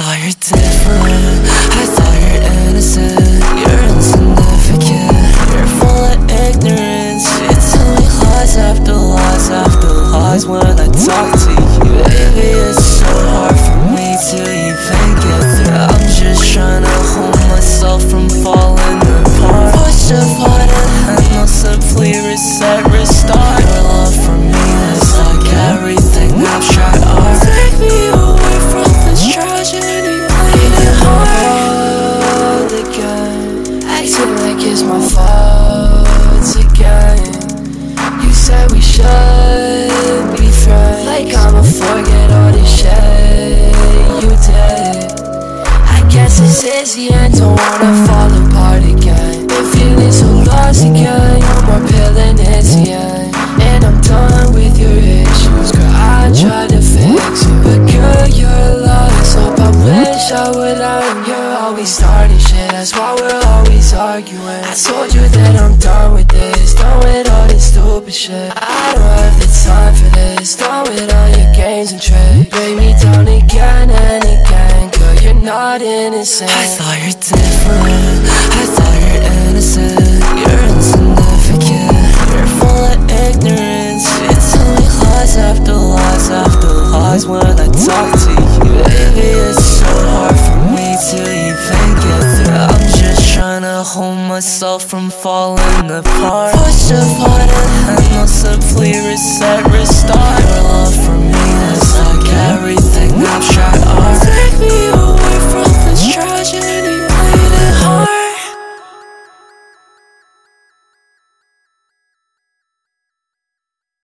thought you're different, I thought you're innocent. You're insignificant, you're full of ignorance. You tell me lies after lies after lies when I talk to you. Baby, it's so hard for me to even get through. I'm just trying to hold myself from falling apart. Push apart and handle, simply reset, restart. Your love for me is like everything I've tried hard. Take me away from this tragedy, playing it hard again, acting like it's my fault again. You said we should be friends, like I'ma forget all this shit you did. I guess this is the end, don't wanna fall apart again. Been feeling so lost again, you're more pale than it's the end. And I'm done with your issues, girl, I tried to fix you, but girl, you're lost. Hope I wish I would learn. You're always starting shit, that's why we're always arguing. I told you that I'm done with this, done with all this stupid shit. I don't have the time for this, done with all your games and tricks. Break me down again and again, girl, you're not innocent. I thought you're different, I thought you're innocent. You're insignificant, you're full of ignorance. You tell me lies after lies after lies when I talk to you. Baby, it's so hard for me to even get through. I'm just trying to hold myself from falling apart. Push apart and handle, simply reset, restart.